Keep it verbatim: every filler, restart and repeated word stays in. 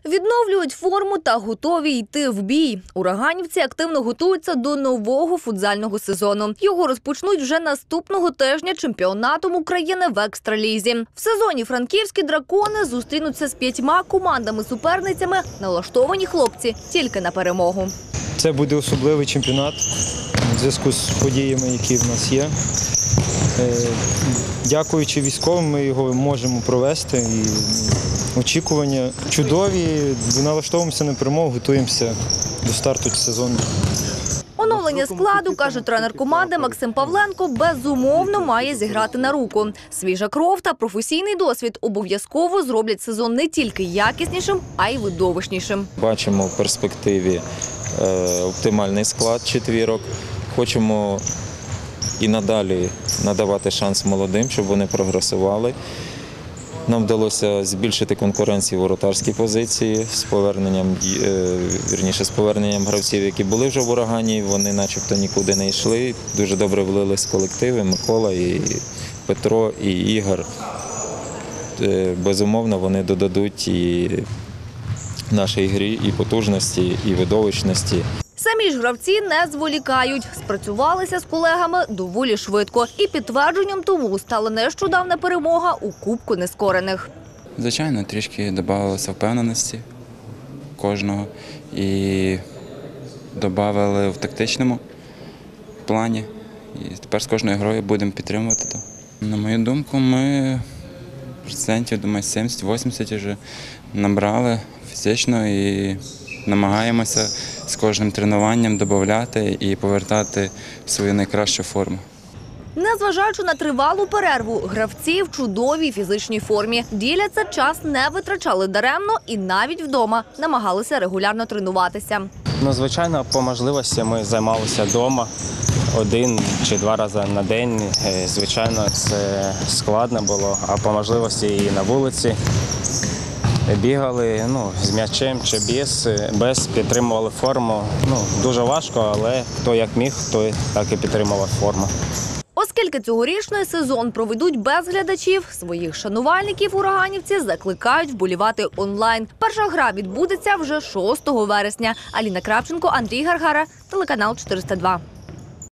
Відновлюють форму та готові йти в бій. Ураганівці активно готуються до нового футзального сезону. Його розпочнуть вже наступного тижня чемпіонатом України в екстралізі. В сезоні франківські дракони зустрінуться з п'ятьма командами-суперницями. Налаштовані хлопці тільки на перемогу. Це буде особливий чемпіонат у зв'язку з подіями, які в нас є. Дякуючи військовим, ми його можемо провести. І очікування чудові, налаштовуємося на перемогу, готуємося до старту сезону. Оновлення складу, каже тренер команди Максим Павленко, безумовно має зіграти на руку. Свіжа кров та професійний досвід обов'язково зроблять сезон не тільки якіснішим, а й видовищнішим. Бачимо в перспективі е, оптимальний склад четвірок. Хочемо і надалі надавати шанс молодим, щоб вони прогресували. Нам вдалося збільшити конкуренцію в воротарській позиції з поверненням, вірніше, з поверненням гравців, які були вже в урагані. Вони начебто нікуди не йшли. Дуже добре влились колективи. Микола, і Петро, і Ігор. Безумовно, вони додадуть і нашій грі і потужності, і видовищності. Самі ж гравці не зволікають. Спрацювалися з колегами доволі швидко. І підтвердженням тому стала нещодавна перемога у Кубку Нескорених. Звичайно, трішки додавалося впевненості кожного. І додали в тактичному плані. І тепер з кожною грою будемо підтримувати то. На мою думку, ми процентів, думаю, сімдесят-вісімдесят вже набрали фізично і намагаємося з кожним тренуванням додати і повертати свою найкращу форму. Незважаючи на тривалу перерву, гравці в чудовій фізичній формі. Діляться, час не витрачали даремно і навіть вдома намагалися регулярно тренуватися. Ну, звичайно, по можливості ми займалися вдома один чи два рази на день. Звичайно, це складно було, а по можливості і на вулиці. Бігали ну, з м'ячем чи без, без, підтримували форму. Ну, дуже важко, але хто як міг, той так і підтримував форму. Оскільки цьогорічний сезон проведуть без глядачів, своїх шанувальників ураганівці закликають вболівати онлайн. Перша гра відбудеться вже шостого вересня. Аліна Кравченко, Андрій Гаргара, телеканал чотириста два.